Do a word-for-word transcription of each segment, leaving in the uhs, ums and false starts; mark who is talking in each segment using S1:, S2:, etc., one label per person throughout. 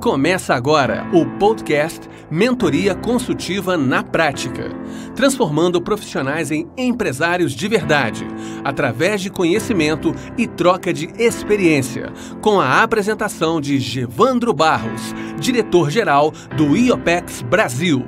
S1: Começa agora o podcast Mentoria Consultiva na Prática, transformando profissionais em empresários de verdade, através de conhecimento e troca de experiência, com a apresentação de Gevandro Barros, diretor-geral do IOPEX Brasil.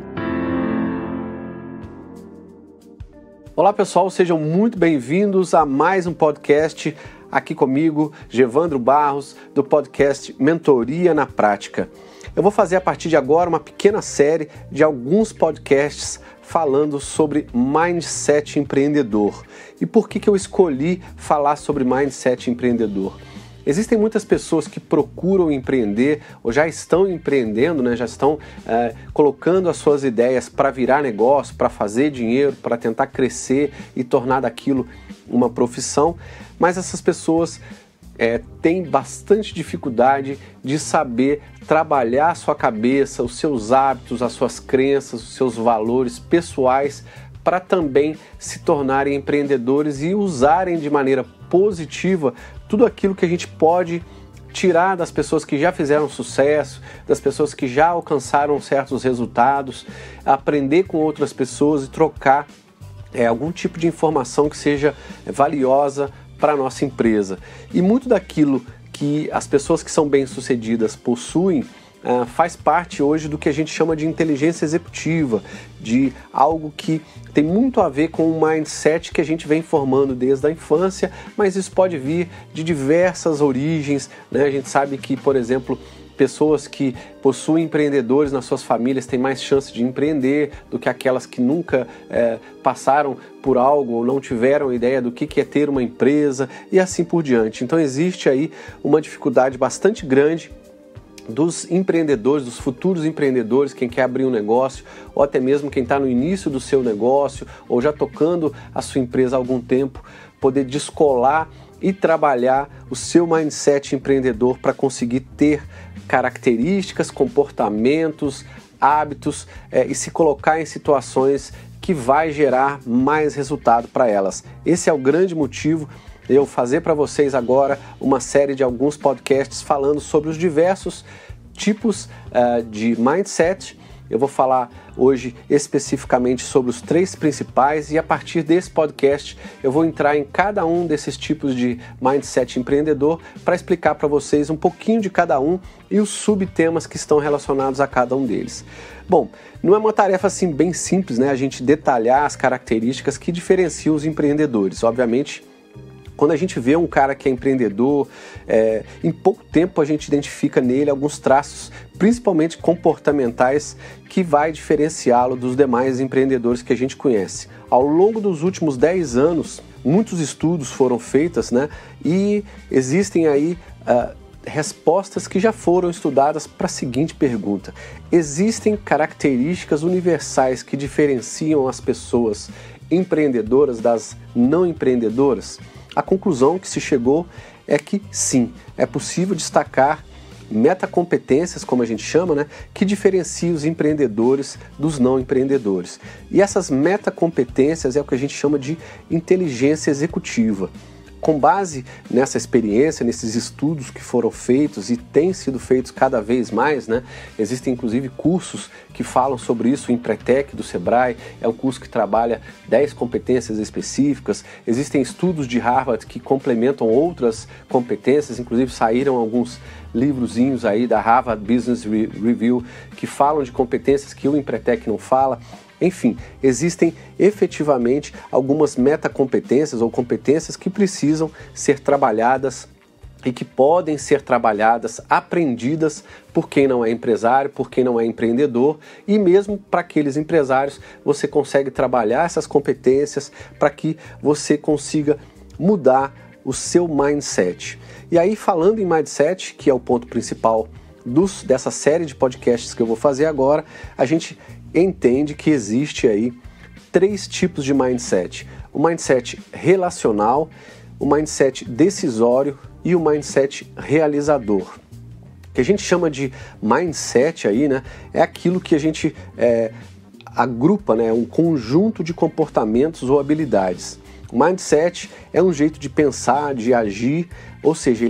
S2: Olá pessoal, sejam muito bem-vindos a mais um podcast aqui comigo, Gevandro Barros, do podcast Mentoria na Prática. Eu vou fazer a partir de agora uma pequena série de alguns podcasts falando sobre mindset empreendedor. E por que que eu escolhi falar sobre mindset empreendedor? Existem muitas pessoas que procuram empreender ou já estão empreendendo, né? já estão é, colocando as suas ideias para virar negócio, para fazer dinheiro, para tentar crescer e tornar daquilo uma profissão, mas essas pessoas é, têm bastante dificuldade de saber trabalhar a sua cabeça, os seus hábitos, as suas crenças, os seus valores pessoais para também se tornarem empreendedores e usarem de maneira positiva tudo aquilo que a gente pode tirar das pessoas que já fizeram sucesso, das pessoas que já alcançaram certos resultados, aprender com outras pessoas e trocar é, algum tipo de informação que seja valiosa para a nossa empresa. E muito daquilo que as pessoas que são bem-sucedidas possuem Uh, faz parte hoje do que a gente chama de inteligência executiva, de algo que tem muito a ver com o mindset que a gente vem formando desde a infância, mas isso pode vir de diversas origens, né? A gente sabe que, por exemplo, pessoas que possuem empreendedores nas suas famílias têm mais chance de empreender do que aquelas que nunca é, passaram por algo ou não tiveram ideia do que é ter uma empresa e assim por diante. Então existe aí uma dificuldade bastante grande dos empreendedores, dos futuros empreendedores, quem quer abrir um negócio, ou até mesmo quem está no início do seu negócio, ou já tocando a sua empresa há algum tempo, poder descolar e trabalhar o seu mindset empreendedor para conseguir ter características, comportamentos, hábitos é, e se colocar em situações que vai gerar mais resultado para elas. Esse é o grande motivo de eu fazer para vocês agora uma série de alguns podcasts falando sobre os diversos tipos uh, de mindset. Eu vou falar hoje especificamente sobre os três principais e a partir desse podcast eu vou entrar em cada um desses tipos de mindset empreendedor para explicar para vocês um pouquinho de cada um e os subtemas que estão relacionados a cada um deles. Bom, não é uma tarefa assim bem simples, né? A gente detalhar as características que diferenciam os empreendedores. Obviamente, quando a gente vê um cara que é empreendedor, é, em pouco tempo a gente identifica nele alguns traços, principalmente comportamentais, que vai diferenciá-lo dos demais empreendedores que a gente conhece. Ao longo dos últimos dez anos, muitos estudos foram feitos, né? E existem aí uh, respostas que já foram estudadas para a seguinte pergunta: existem características universais que diferenciam as pessoas empreendedoras das não empreendedoras? A conclusão que se chegou é que sim, é possível destacar metacompetências, como a gente chama, né, que diferenciam os empreendedores dos não empreendedores. E essas metacompetências é o que a gente chama de inteligência executiva. Com base nessa experiência, nesses estudos que foram feitos e têm sido feitos cada vez mais, né? Existem inclusive cursos que falam sobre isso, o Empretec do Sebrae é um curso que trabalha dez competências específicas. Existem estudos de Harvard que complementam outras competências, inclusive saíram alguns livrozinhos aí da Harvard Business Review que falam de competências que o Empretec não fala. Enfim, existem efetivamente algumas metacompetências ou competências que precisam ser trabalhadas e que podem ser trabalhadas, aprendidas por quem não é empresário, por quem não é empreendedor, e mesmo para aqueles empresários você consegue trabalhar essas competências para que você consiga mudar o seu mindset. E aí, falando em mindset, que é o ponto principal dos, dessa série de podcasts que eu vou fazer agora, a gente entende que existe aí três tipos de mindset: o mindset relacional, o mindset decisório e o mindset realizador. O que a gente chama de mindset aí, né, é aquilo que a gente é, agrupa, né, um conjunto de comportamentos ou habilidades. O mindset é um jeito de pensar, de agir, ou seja, ele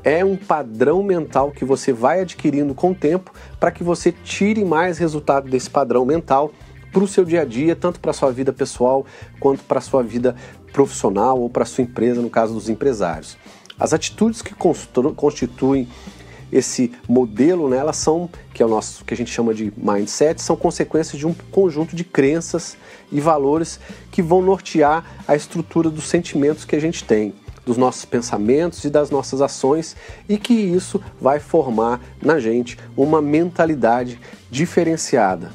S2: é um padrão mental que você vai adquirindo com o tempo para que você tire mais resultado desse padrão mental para o seu dia a dia, tanto para a sua vida pessoal quanto para a sua vida profissional ou para a sua empresa, no caso dos empresários. As atitudes que constituem esse modelo, né, elas são, que é o nosso, que a gente chama de mindset, são consequências de um conjunto de crenças e valores que vão nortear a estrutura dos sentimentos que a gente tem, dos nossos pensamentos e das nossas ações, e que isso vai formar na gente uma mentalidade diferenciada.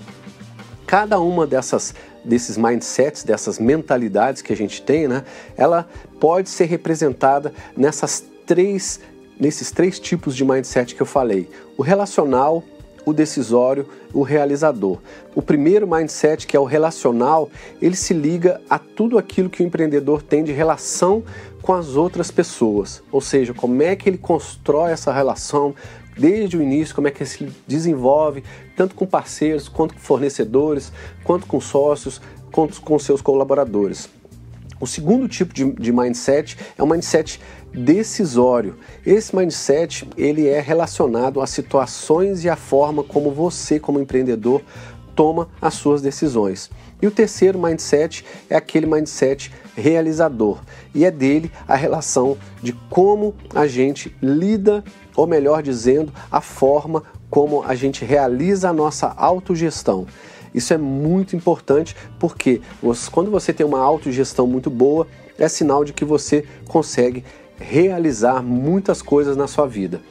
S2: Cada uma dessas, desses mindsets, dessas mentalidades que a gente tem, né, ela pode ser representada nessas três, nesses três tipos de mindset que eu falei: o relacional, o decisório, o realizador. O primeiro mindset, que é o relacional, ele se liga a tudo aquilo que o empreendedor tem de relação com as outras pessoas, ou seja, como é que ele constrói essa relação desde o início, como é que ele se desenvolve, tanto com parceiros, quanto com fornecedores, quanto com sócios, quanto com seus colaboradores. O segundo tipo de, de mindset é um mindset decisório. Esse mindset, ele é relacionado às situações e à forma como você, como empreendedor, toma as suas decisões. E o terceiro mindset é aquele mindset realizador, e é dele a relação de como a gente lida, ou melhor dizendo, a forma como a gente realiza a nossa autogestão. Isso é muito importante porque quando você tem uma autogestão muito boa, é sinal de que você consegue realizar muitas coisas na sua vida.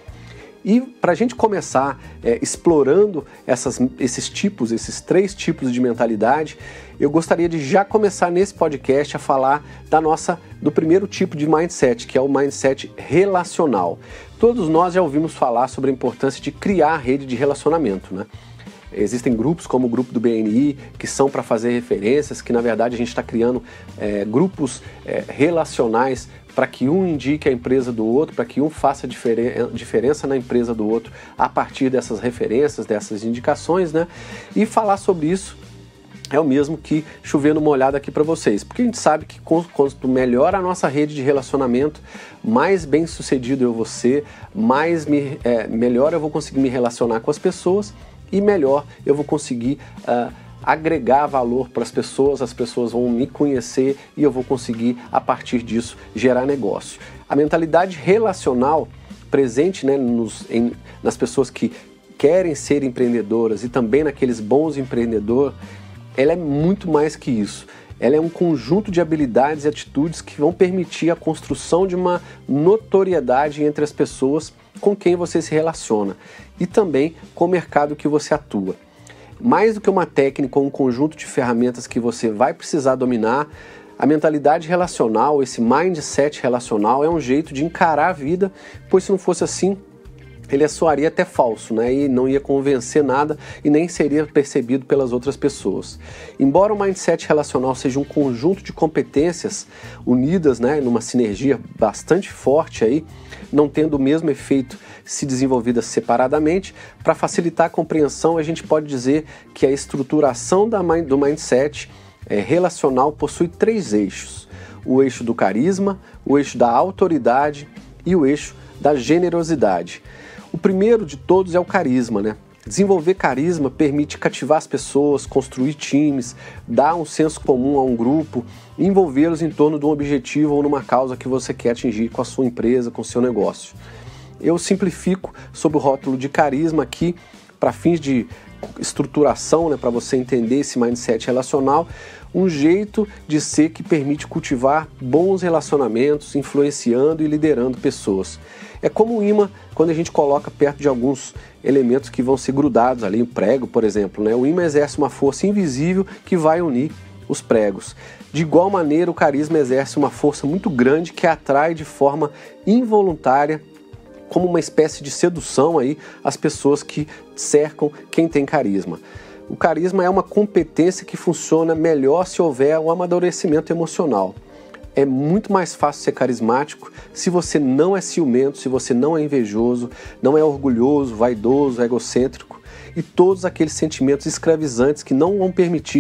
S2: E para a gente começar é, explorando essas, esses tipos, esses três tipos de mentalidade, eu gostaria de já começar nesse podcast a falar da nossa, do primeiro tipo de mindset, que é o mindset relacional. Todos nós já ouvimos falar sobre a importância de criar rede de relacionamento, né? Existem grupos como o grupo do B N I, que são para fazer referências, que na verdade a gente está criando é, grupos é, relacionais para que um indique a empresa do outro, para que um faça diferen- diferença na empresa do outro a partir dessas referências, dessas indicações, né? E falar sobre isso é o mesmo que chover numa olhada aqui para vocês, porque a gente sabe que quanto melhor a nossa rede de relacionamento, mais bem sucedido eu vou ser, mais me, é, melhor eu vou conseguir me relacionar com as pessoas e melhor eu vou conseguir uh, agregar valor para as pessoas, as pessoas vão me conhecer e eu vou conseguir, a partir disso, gerar negócio. A mentalidade relacional presente, né, nos, em, nas pessoas que querem ser empreendedoras e também naqueles bons empreendedores, ela é muito mais que isso. Ela é um conjunto de habilidades e atitudes que vão permitir a construção de uma notoriedade entre as pessoas com quem você se relaciona e também com o mercado que você atua. Mais do que uma técnica ou um conjunto de ferramentas que você vai precisar dominar, a mentalidade relacional, esse mindset relacional, é um jeito de encarar a vida, pois se não fosse assim, ele soaria até falso, né? E não ia convencer nada e nem seria percebido pelas outras pessoas. Embora o mindset relacional seja um conjunto de competências unidas, né, numa sinergia bastante forte aí, não tendo o mesmo efeito se desenvolvidas separadamente, para facilitar a compreensão, a gente pode dizer que a estruturação da, do mindset é, relacional possui três eixos: o eixo do carisma, o eixo da autoridade e o eixo da generosidade. O primeiro de todos é o carisma, né? Desenvolver carisma permite cativar as pessoas, construir times, dar um senso comum a um grupo, envolvê-los em torno de um objetivo ou numa causa que você quer atingir com a sua empresa, com o seu negócio. Eu simplifico sob o rótulo de carisma aqui, para fins de estruturação, né, para você entender esse mindset relacional, um jeito de ser que permite cultivar bons relacionamentos, influenciando e liderando pessoas. É como um imã quando a gente coloca perto de alguns elementos que vão ser grudados ali, o prego, por exemplo, né? O imã exerce uma força invisível que vai unir os pregos. De igual maneira, o carisma exerce uma força muito grande que atrai de forma involuntária, como uma espécie de sedução aí, as pessoas que cercam quem tem carisma. O carisma é uma competência que funciona melhor se houver o amadurecimento emocional. É muito mais fácil ser carismático se você não é ciumento, se você não é invejoso, não é orgulhoso, vaidoso, egocêntrico e todos aqueles sentimentos escravizantes que não vão permitir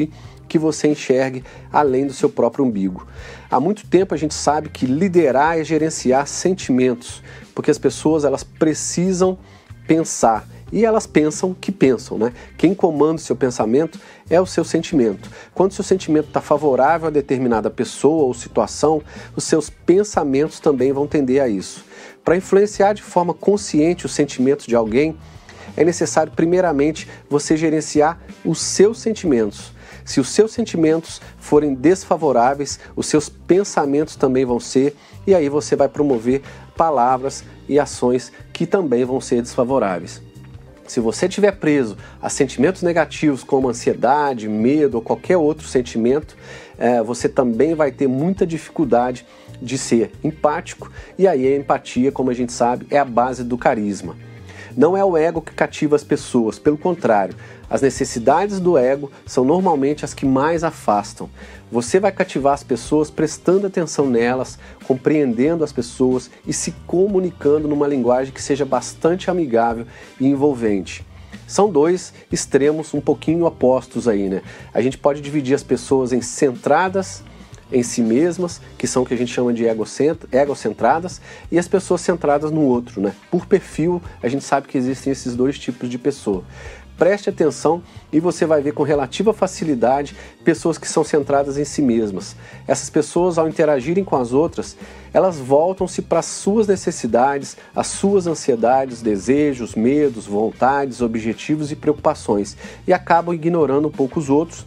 S2: que você enxergue além do seu próprio umbigo. Há muito tempo a gente sabe que liderar é gerenciar sentimentos, porque as pessoas elas precisam pensar. E elas pensam que pensam, né? Quem comanda o seu pensamento é o seu sentimento. Quando o seu sentimento está favorável a determinada pessoa ou situação, os seus pensamentos também vão tender a isso. Para influenciar de forma consciente os sentimentos de alguém, é necessário primeiramente você gerenciar os seus sentimentos. Se os seus sentimentos forem desfavoráveis, os seus pensamentos também vão ser, e aí você vai promover palavras e ações que também vão ser desfavoráveis. Se você estiver preso a sentimentos negativos como ansiedade, medo ou qualquer outro sentimento, é, você também vai ter muita dificuldade de ser empático, e aí a empatia, como a gente sabe, é a base do carisma. Não é o ego que cativa as pessoas, pelo contrário, as necessidades do ego são normalmente as que mais afastam. Você vai cativar as pessoas prestando atenção nelas, compreendendo as pessoas e se comunicando numa linguagem que seja bastante amigável e envolvente. São dois extremos um pouquinho opostos aí, né? A gente pode dividir as pessoas em centradas em si mesmas, que são o que a gente chama de egocentradas, e as pessoas centradas no outro, né? Por perfil, a gente sabe que existem esses dois tipos de pessoa. Preste atenção e você vai ver com relativa facilidade pessoas que são centradas em si mesmas. Essas pessoas, ao interagirem com as outras, elas voltam-se para as suas necessidades, as suas ansiedades, desejos, medos, vontades, objetivos e preocupações, e acabam ignorando um pouco os outros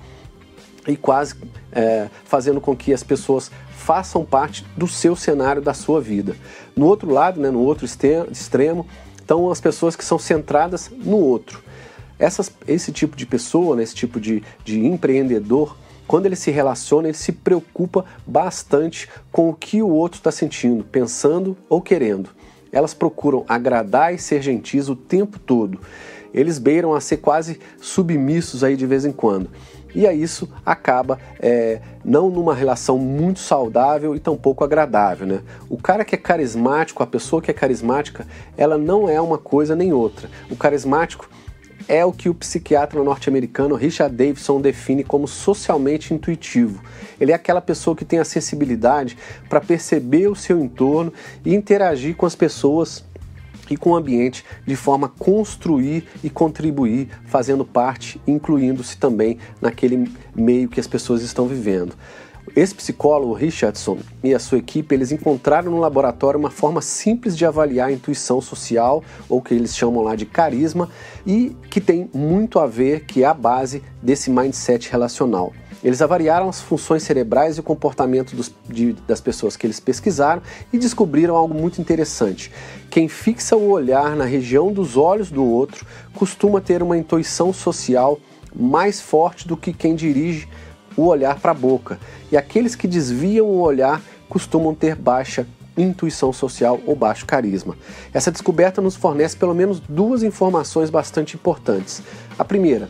S2: e quase é, fazendo com que as pessoas façam parte do seu cenário, da sua vida. No outro lado, né, no outro extremo, estão as pessoas que são centradas no outro. Essas, esse tipo de pessoa, né, esse tipo de, de empreendedor, quando ele se relaciona, ele se preocupa bastante com o que o outro está sentindo, pensando ou querendo. Elas procuram agradar e ser gentis o tempo todo. Eles beiram a ser quase submissos aí de vez em quando. E aí isso acaba é, não numa relação muito saudável e tampouco agradável, né? O cara que é carismático, a pessoa que é carismática, ela não é uma coisa nem outra. O carismático é o que o psiquiatra norte-americano Richard Davidson define como socialmente intuitivo. Ele é aquela pessoa que tem a sensibilidade para perceber o seu entorno e interagir com as pessoas e com o ambiente de forma a construir e contribuir, fazendo parte, incluindo-se também naquele meio que as pessoas estão vivendo. Esse psicólogo, Richardson, e a sua equipe, eles encontraram no laboratório uma forma simples de avaliar a intuição social, ou que eles chamam lá de carisma, e que tem muito a ver, que é a base desse mindset relacional. Eles avaliaram as funções cerebrais e o comportamento dos, de, das pessoas que eles pesquisaram e descobriram algo muito interessante. Quem fixa o olhar na região dos olhos do outro costuma ter uma intuição social mais forte do que quem dirige o olhar para a boca. E aqueles que desviam o olhar costumam ter baixa intuição social ou baixo carisma. Essa descoberta nos fornece pelo menos duas informações bastante importantes. A primeira,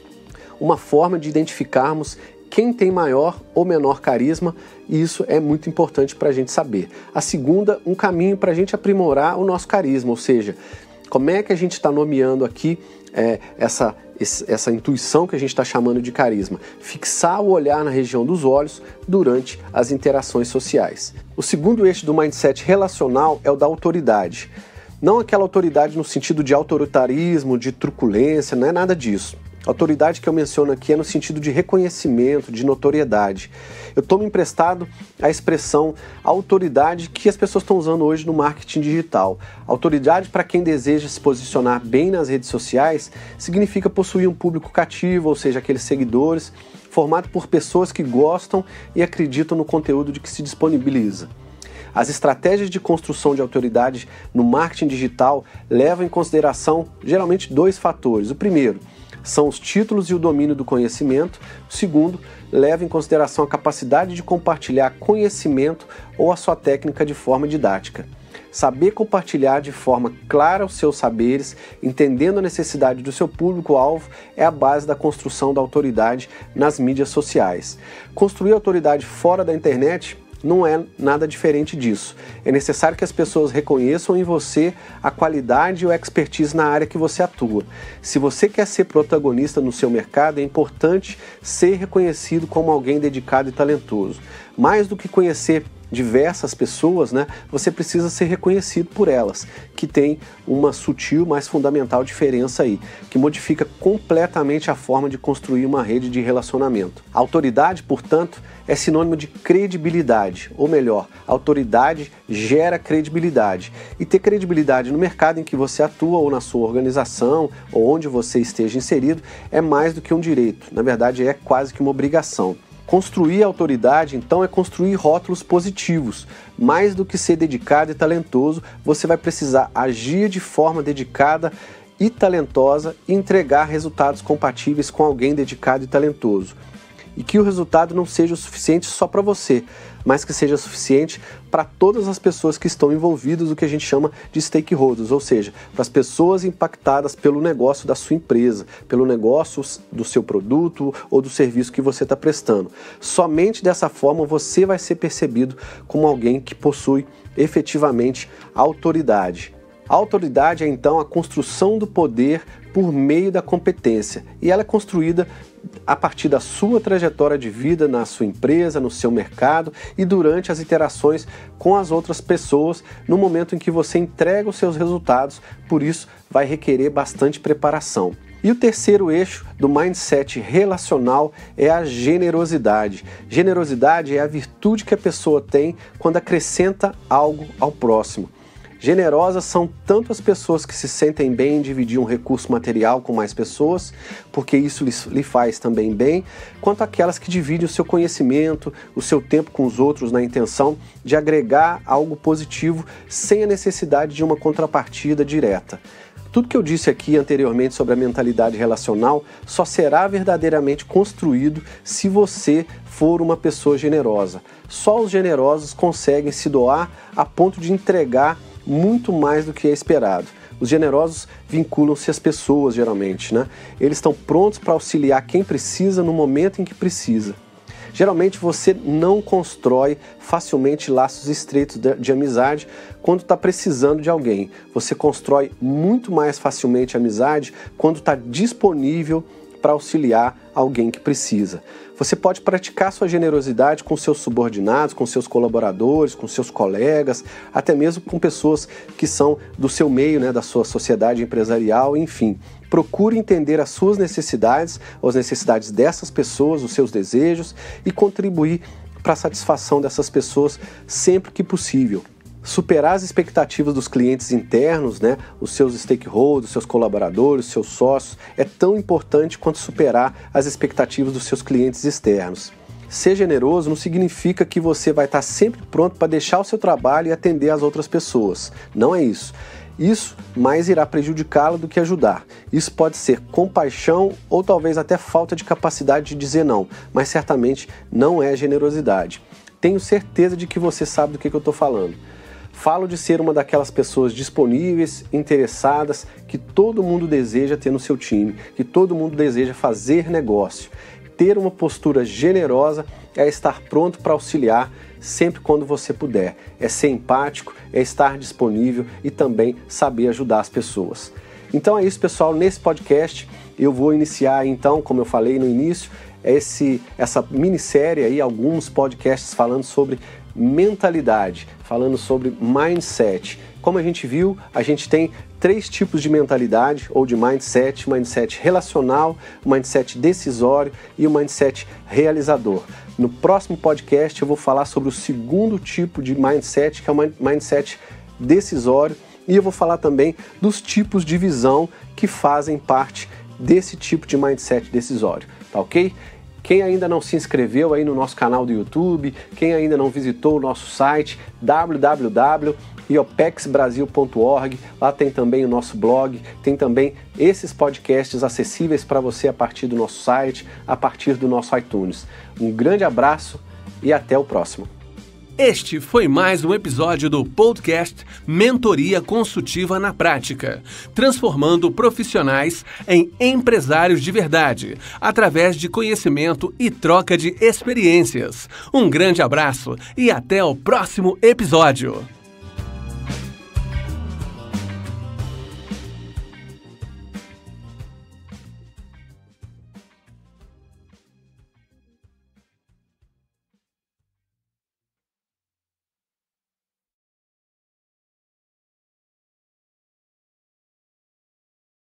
S2: uma forma de identificarmos quem tem maior ou menor carisma, e isso é muito importante para a gente saber. A segunda, um caminho para a gente aprimorar o nosso carisma, ou seja, como é que a gente está nomeando aqui é, essa, essa intuição que a gente está chamando de carisma? Fixar o olhar na região dos olhos durante as interações sociais. O segundo eixo do mindset relacional é o da autoridade. Não aquela autoridade no sentido de autoritarismo, de truculência, não é nada disso. A autoridade que eu menciono aqui é no sentido de reconhecimento, de notoriedade. Eu tomo emprestado a expressão autoridade que as pessoas estão usando hoje no marketing digital. Autoridade, para quem deseja se posicionar bem nas redes sociais, significa possuir um público cativo, ou seja, aqueles seguidores, formado por pessoas que gostam e acreditam no conteúdo de que se disponibiliza. As estratégias de construção de autoridade no marketing digital levam em consideração geralmente dois fatores. O primeiro são os títulos e o domínio do conhecimento. O segundo, leva em consideração a capacidade de compartilhar conhecimento ou a sua técnica de forma didática. Saber compartilhar de forma clara os seus saberes, entendendo a necessidade do seu público-alvo, é a base da construção da autoridade nas mídias sociais. Construir autoridade fora da internet não é nada diferente disso. É necessário que as pessoas reconheçam em você a qualidade e o expertise na área que você atua. Se você quer ser protagonista no seu mercado, é importante ser reconhecido como alguém dedicado e talentoso. Mais do que conhecer diversas pessoas, né, você precisa ser reconhecido por elas, que tem uma sutil, mas fundamental diferença aí, que modifica completamente a forma de construir uma rede de relacionamento. Autoridade, portanto, é sinônimo de credibilidade, ou melhor, autoridade gera credibilidade. E ter credibilidade no mercado em que você atua, ou na sua organização, ou onde você esteja inserido, é mais do que um direito, na verdade é quase que uma obrigação. Construir autoridade, então, é construir rótulos positivos. Mais do que ser dedicado e talentoso, você vai precisar agir de forma dedicada e talentosa e entregar resultados compatíveis com alguém dedicado e talentoso. E que o resultado não seja o suficiente só para você, mas que seja suficiente para todas as pessoas que estão envolvidas, o que a gente chama de stakeholders, ou seja, para as pessoas impactadas pelo negócio da sua empresa, pelo negócio do seu produto ou do serviço que você está prestando. Somente dessa forma você vai ser percebido como alguém que possui efetivamente autoridade. A autoridade é então a construção do poder por meio da competência, e ela é construída a partir da sua trajetória de vida na sua empresa, no seu mercado e durante as interações com as outras pessoas no momento em que você entrega os seus resultados, por isso vai requerer bastante preparação. E o terceiro eixo do mindset relacional é a generosidade. Generosidade é a virtude que a pessoa tem quando acrescenta algo ao próximo. Generosas são tanto as pessoas que se sentem bem em dividir um recurso material com mais pessoas, porque isso lhe faz também bem, quanto aquelas que dividem o seu conhecimento, o seu tempo com os outros na intenção de agregar algo positivo sem a necessidade de uma contrapartida direta. Tudo que eu disse aqui anteriormente sobre a mentalidade relacional só será verdadeiramente construído se você for uma pessoa generosa. Só os generosos conseguem se doar a ponto de entregar muito mais do que é esperado. Os generosos vinculam-se às pessoas, geralmente, né? Eles estão prontos para auxiliar quem precisa no momento em que precisa. Geralmente você não constrói facilmente laços estreitos de, de amizade quando está precisando de alguém. Você constrói muito mais facilmente amizade quando está disponível para auxiliar alguém que precisa. Você pode praticar sua generosidade com seus subordinados, com seus colaboradores, com seus colegas, até mesmo com pessoas que são do seu meio, né, da sua sociedade empresarial, enfim. Procure entender as suas necessidades, as necessidades dessas pessoas, os seus desejos e contribuir para a satisfação dessas pessoas sempre que possível. Superar as expectativas dos clientes internos, né, os seus stakeholders, os seus colaboradores, os seus sócios, é tão importante quanto superar as expectativas dos seus clientes externos. Ser generoso não significa que você vai estar sempre pronto para deixar o seu trabalho e atender as outras pessoas. Não é isso. Isso mais irá prejudicá-lo do que ajudar. Isso pode ser compaixão ou talvez até falta de capacidade de dizer não, mas certamente não é generosidade. Tenho certeza de que você sabe do que, que eu estou falando. Falo de ser uma daquelas pessoas disponíveis, interessadas, que todo mundo deseja ter no seu time, que todo mundo deseja fazer negócio. Ter uma postura generosa é estar pronto para auxiliar sempre quando você puder. É ser empático, é estar disponível e também saber ajudar as pessoas. Então é isso, pessoal. Nesse podcast eu vou iniciar, então, como eu falei no início, esse, essa minissérie aí, alguns podcasts falando sobre mentalidade, falando sobre mindset. Como a gente viu, a gente tem três tipos de mentalidade ou de mindset: mindset relacional, mindset decisório e o mindset realizador. No próximo podcast eu vou falar sobre o segundo tipo de mindset, que é o mindset decisório, e eu vou falar também dos tipos de visão que fazem parte desse tipo de mindset decisório, tá ok? Quem ainda não se inscreveu aí no nosso canal do YouTube, quem ainda não visitou o nosso site w w w ponto iopex brasil ponto org, lá tem também o nosso blog, tem também esses podcasts acessíveis para você a partir do nosso site, a partir do nosso iTunes. Um grande abraço e até o próximo.
S1: Este foi mais um episódio do podcast Mentoria Consultiva na Prática, transformando profissionais em empresários de verdade, através de conhecimento e troca de experiências. Um grande abraço e até o próximo episódio!